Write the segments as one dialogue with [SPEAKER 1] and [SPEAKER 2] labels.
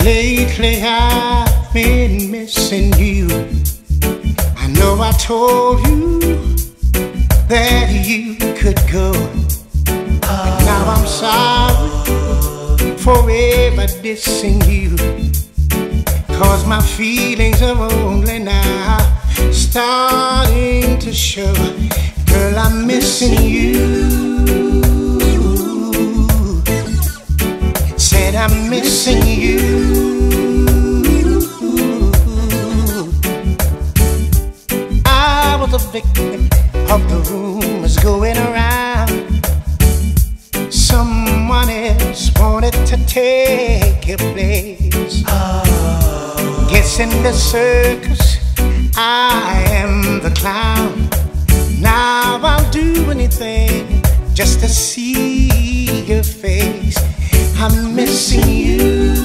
[SPEAKER 1] Lately I've been missing you. I know I told you that you could go, but now I'm sorry forever dissing you, 'cause my feelings are only now starting to show. Girl, I'm missing you. Said I'm missing you. I was a victim of the rumors going around. Someone else wanted to take your place. Guess in the circus I am the clown. Now I'll do anything just to see your face. I'm missing you,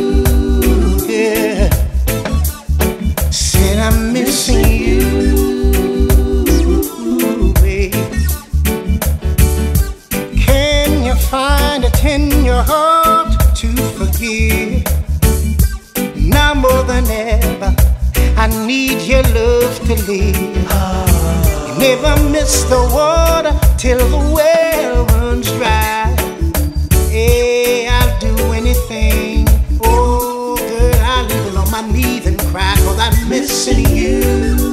[SPEAKER 1] yeah. Said I'm missing you, babe. Can you find it in your heart to forgive? Now more than ever, I need your love to live. You never miss the water till the well runs dry. Hey, I'll do anything. Oh, girl, I'll even on my knees and cry, 'cause I'm missing you,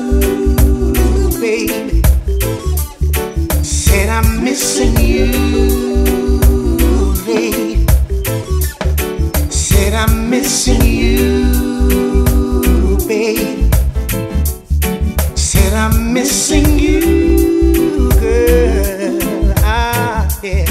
[SPEAKER 1] baby. Said I'm missing you, baby. Said I'm missing you, baby. Said I'm missing you, girl. Yeah.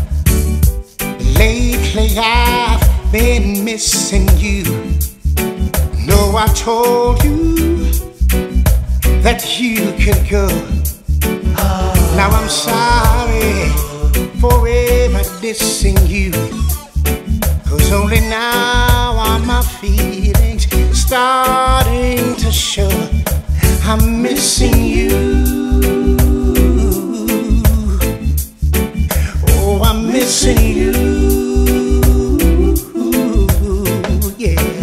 [SPEAKER 1] Lately I've been missing you. No, I told you that you could go. Now I'm sorry forever dissing you, 'cause only now are my feelings starting to show. I'm missing you. Oh, I'm missing you. Yeah.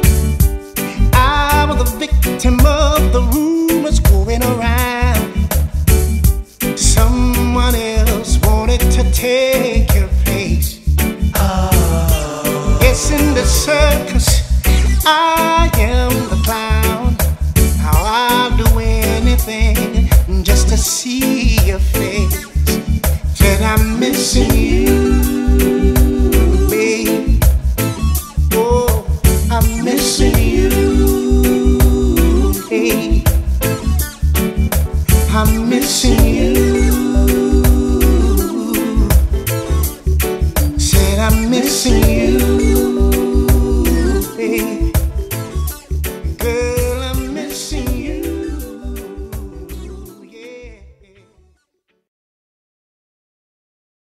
[SPEAKER 1] I was a victim of the rumors going around. Someone else wanted to take your place. Yes, in the circus I am the clown. Now I'll do anything just to see your face. Said I'm missing you, babe. Oh, I'm missing you, babe. I'm missing you. Said I'm missing you.